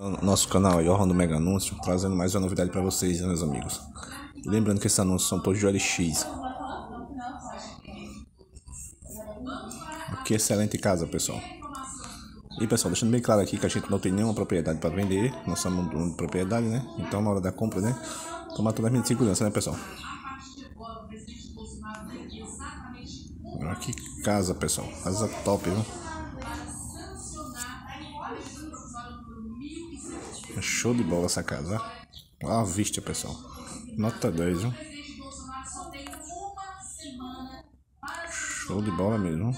Nosso canal aí, Orlando Mega Anúncio, trazendo mais uma novidade para vocês, né, meus amigos. E lembrando que esses anúncios são todos de OLX. Que excelente casa, pessoal. E pessoal, deixando bem claro aqui que a gente não tem nenhuma propriedade para vender. Nós somos dono de propriedade, né? Então na hora da compra, né, tomar toda a medida de segurança, né, pessoal. Olha que casa, pessoal. Casa top, viu? Show de bola essa casa. Olha a vista, pessoal. Nota 10, viu? Show de bola mesmo.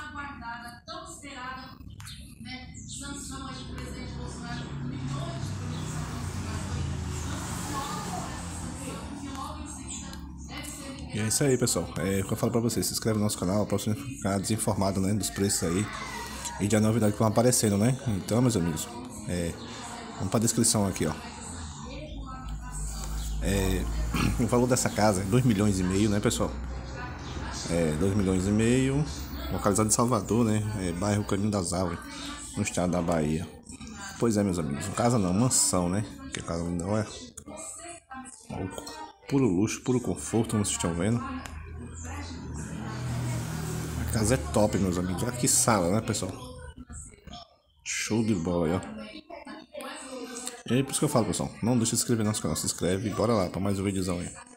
E é isso aí, pessoal. É o que eu falo pra vocês. Se inscreve no nosso canal pra você ficar desinformado, né, dos preços aí e da novidade que vão aparecendo, né? Então, meus amigos, vamos pra descrição aqui, ó. O valor dessa casa é 2,5 milhões, né, pessoal? 2,5 milhões, localizado em Salvador, né? Bairro Caminho das Árvores, no estado da Bahia. Pois é, meus amigos, casa não, mansão, né? Que a casa não é puro luxo, puro conforto, como vocês estão vendo. A casa é top, meus amigos. Olha que sala, né, pessoal? Show de bola aí, ó. E é por isso que eu falo, pessoal, não deixe de se inscrever no nosso canal, se inscreve e bora lá para mais um videozão aí.